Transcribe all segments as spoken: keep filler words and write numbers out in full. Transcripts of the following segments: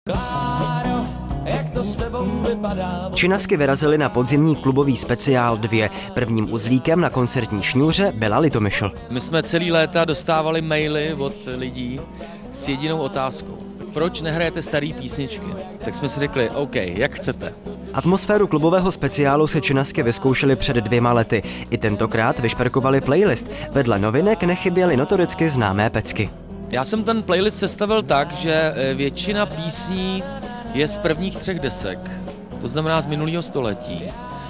Kláro, jak to s tebou vypadá? Činasky vyrazili na podzimní klubový speciál dva. Prvním uzlíkem na koncertní šňůře byla Litomyšl. My jsme celý léta dostávali maily od lidí s jedinou otázkou. Proč nehrajete staré písničky? Tak jsme si řekli, OK, jak chcete. Atmosféru klubového speciálu se Činasky vyzkoušeli před dvěma lety. I tentokrát vyšperkovali playlist. Vedle novinek nechyběly notoricky známé pecky. Já jsem ten playlist sestavil tak, že většina písní je z prvních třech desek, to znamená z minulého století.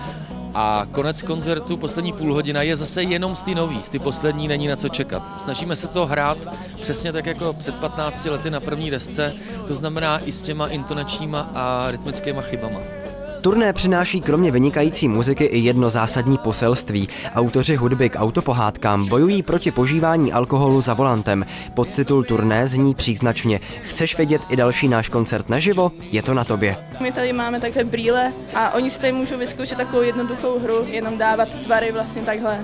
A konec koncertu, poslední půl hodina, je zase jenom z ty nový, z ty poslední není na co čekat. Snažíme se to hrát přesně tak jako před patnácti lety na první desce, to znamená i s těma intonačníma a rytmickýma chybama. Turné přináší kromě vynikající muziky i jedno zásadní poselství. Autoři hudby k autopohádkám bojují proti požívání alkoholu za volantem. Podtitul turné zní příznačně: Chceš vidět i další náš koncert naživo? Je to na tobě. My tady máme takhle brýle a oni si tady můžou vyzkoušet takovou jednoduchou hru, jenom dávat tvary vlastně takhle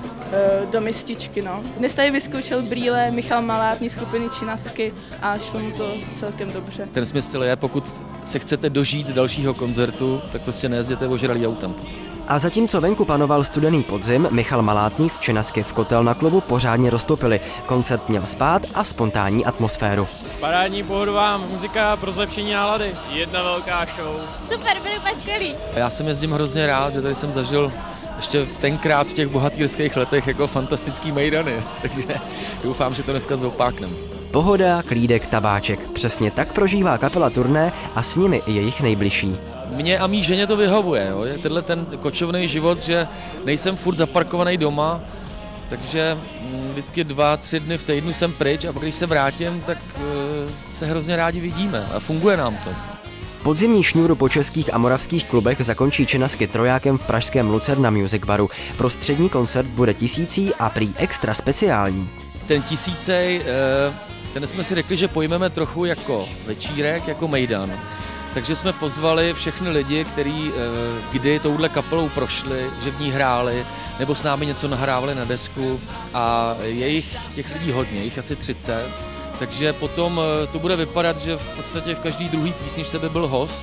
do mističky, no. Dnes tady vyzkoušel brýle Michal Malátný skupiny Činasky a šlo mu to celkem dobře. Ten smysl je, pokud se chcete dožít dalšího koncertu, tak prostě nejezděte ožralý autem. A zatímco venku panoval studený podzim, Michal Malátný z Činasky v Kotel na klubu pořádně roztopili. Koncert měl spát a spontánní atmosféru. Parádní pohodová muzika pro zlepšení nálady. Jedna velká show. Super, byli úplně skvělí. Já jsem jezdím hrozně rád, že tady jsem zažil ještě tenkrát v těch bohatýrských letech jako fantastický mejdany, takže doufám, že to dneska zopáknem. Pohoda, klídek, tabáček. Přesně tak prožívá kapela turné a s nimi i jejich nejbližší. Mně a mý ženě to vyhovuje, jo? Je tenhle ten kočovný život, že nejsem furt zaparkovaný doma, takže vždycky dva, tři dny v týdnu jsem pryč a pak když se vrátím, tak se hrozně rádi vidíme a funguje nám to. Podzimní šňůru po českých a moravských klubech zakončí Činasky trojákem v pražském Lucerna Music Baru. Prostřední koncert bude tisící a prý extra speciální. Ten tisícej, ten jsme si řekli, že pojmeme trochu jako večírek, jako mejdan. Takže jsme pozvali všechny lidi, kteří kdy touhle kapelou prošli, že v ní hráli, nebo s námi něco nahrávali na desku a je jich těch lidí hodně, jich asi třicet. Takže potom to bude vypadat, že v podstatě v každý druhý písničce by byl host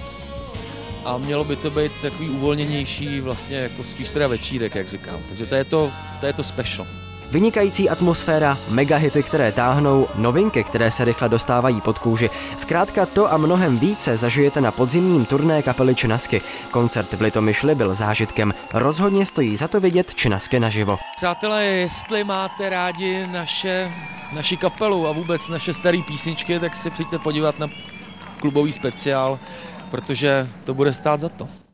a mělo by to být takový uvolněnější, vlastně jako spíš teda večírek, jak říkám. Takže to je to, to je to special. Vynikající atmosféra, megahity, které táhnou, novinky, které se rychle dostávají pod kůži. Zkrátka to a mnohem více zažijete na podzimním turné kapely Činasky. Koncert v Litomyšli byl zážitkem. Rozhodně stojí za to vidět Činasky naživo. Přátelé, jestli máte rádi naše, naši kapelu a vůbec naše staré písničky, tak si přijďte podívat na klubový speciál, protože to bude stát za to.